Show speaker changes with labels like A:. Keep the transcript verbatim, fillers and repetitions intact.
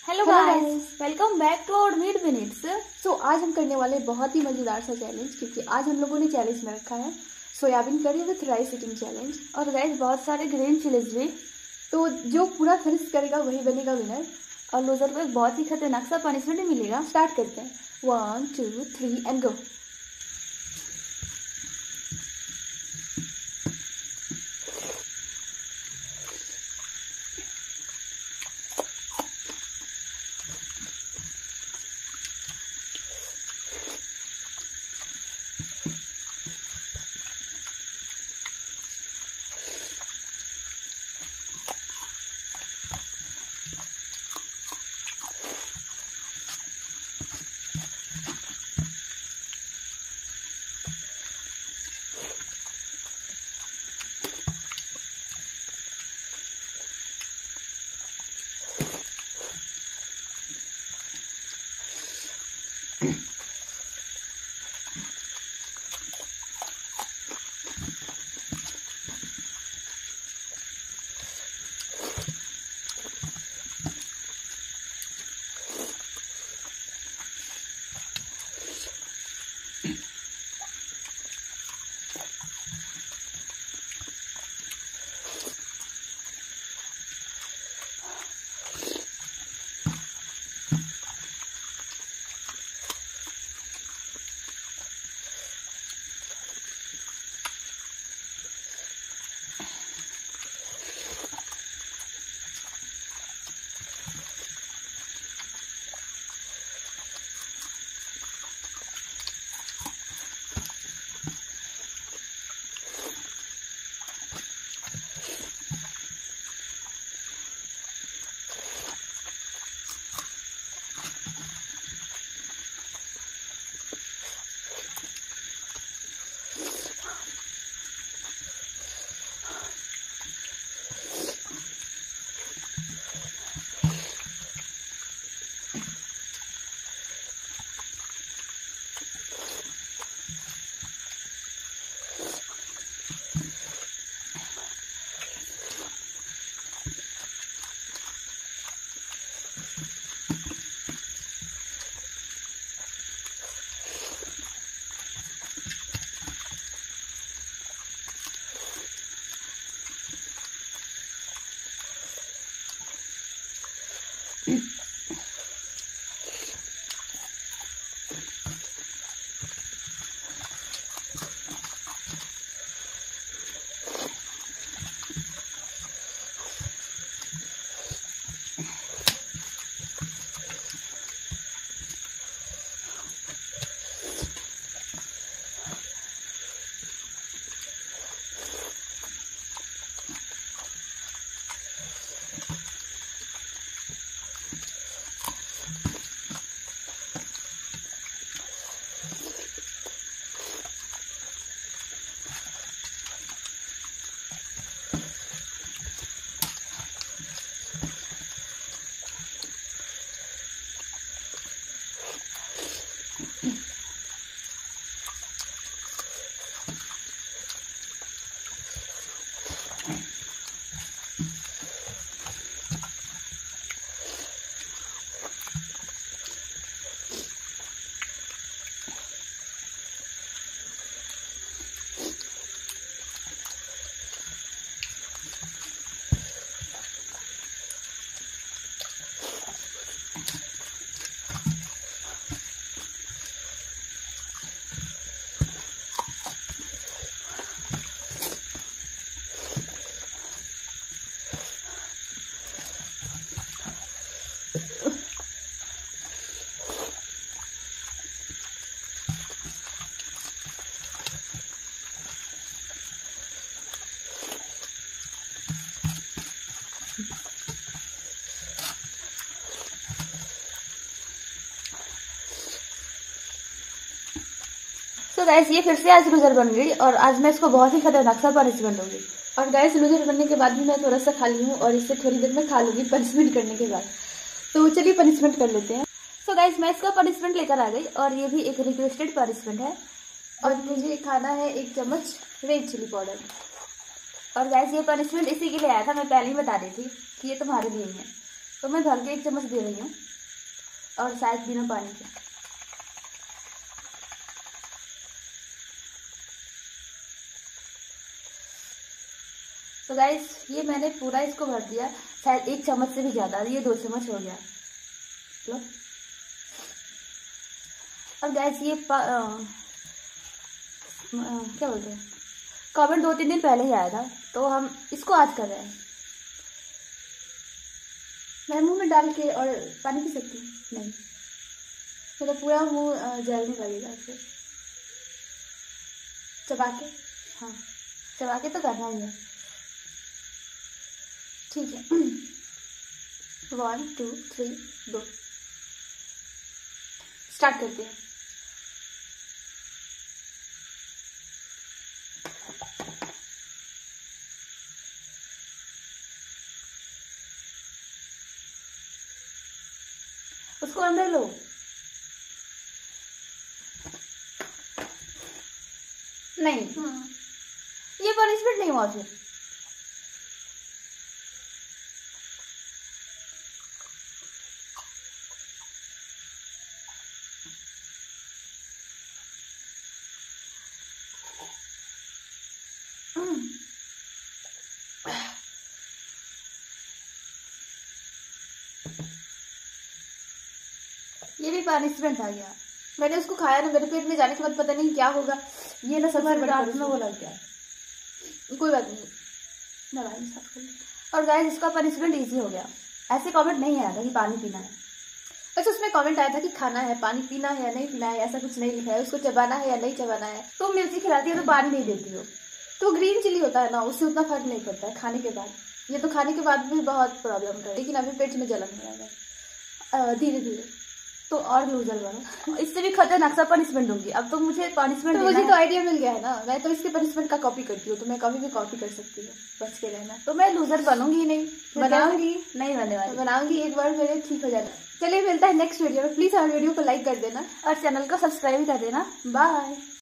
A: Hello guys, welcome back to our meet minutes. So आज हम करने वाले बहुत ही मजेदार सा चैलेंज, क्योंकि आज हम लोगों ने चैलेंज में रखा है soybean curry with rice eating challenge. और गाइस बहुत सारे ग्रीन चिलीज भी, तो जो पूरा फिनिश करेगा वही बनेगा विनर। और लूजर को एक बहुत ही खतरनाक सा पनिशमेंट मिलेगा। स्टार्ट करते हैं, one two three and go. तो गाइस ये फिर से आज लूजर बन गई, और आज मैं इसको बहुत ही खतरनाक सा पनिशमेंट दूंगी। और गाइस लूजर बनने के बाद भी मैं थोड़ा सा खाली हूँ, और इससे थोड़ी देर में खा लूंगी पनिशमेंट करने के बाद। तो चलिए पनिशमेंट कर लेते हैं। सो so गाइस मैं इसका पनिशमेंट लेकर आ गई, और ये भी एक रिक्वेस्टेड पनिशमेंट है। और मुझे खाना है एक चम्मच रेड चिली पाउडर। और गाइस ये पनिशमेंट इसी के लिए आया था, मैं पहले ही बता रही थी कि ये तुम्हारे लिए है। तो मैं भर के एक चम्मच दे रही हूँ, और शायद बिना पानी के। तो गाइस ये मैंने पूरा इसको भर दिया, शायद एक चम्मच से भी ज़्यादा, ये दो चम्मच हो गया। लो। और गाइस ये पा, आ, आ, क्या बोलते हैं, कमेंट दो तीन दिन पहले ही आया था, तो हम इसको आज कर रहे हैं। मैं मुंह में डाल के और पानी पी सकती हूँ? नहीं, मेरा तो पूरा मुंह जलने लगेगा फिर। चबा के, हाँ चबा के तो करना ही है। ठीक है, वन टू थ्री दो, स्टार्ट करते हैं। उसको अंदर लो। नहीं, ये पनिशमेंट नहीं हुआ फिर। ये भी पनिशमेंट आ गया। मैंने उसको खाया ना, मेरे पेट में जाने के बाद पता नहीं क्या होगा, ये ना सबसे बड़ा में वो लग गया। कोई बात नहीं, मैं भाई साफ कर। और गाइस इसका पनिशमेंट इजी हो गया। ऐसे कमेंट नहीं आया था कि पानी पीना है, बस उसमें कमेंट आया था कि खाना है, पानी पीना है या नहीं पीना है, ऐसा कुछ नहीं लिखा है। उसको चबाना है या नहीं चबाना है। तो मिर्ची खिलाती है तो पानी नहीं देती हो, तो ग्रीन चिली होता है ना, उससे उतना फर्क नहीं पड़ता है खाने के बाद। ये तो खाने के बाद भी बहुत प्रॉब्लम कर, लेकिन अभी पेट में जलन हो रहा है धीरे धीरे, तो और लूजर बनो। इससे भी खतरनाक सा पनिशमेंट होगी। अब तो मुझे पनिशमेंट, तो मुझे तो आइडिया मिल गया है ना, मैं तो इसके पनिशमेंट का कॉपी करती हूँ, तो मैं कभी भी कॉपी कर सकती हूँ, बच के रहना। तो मैं लूजर बनूंगी ही नहीं, बनाऊंगी नहीं, बनने वाली बनाऊंगी एक बार मेरे ठीक हो जाना। चलिए मिलता है नेक्स्ट वीडियो में। प्लीज हमारे वीडियो को लाइक कर देना और चैनल को सब्सक्राइब कर देना। बाय।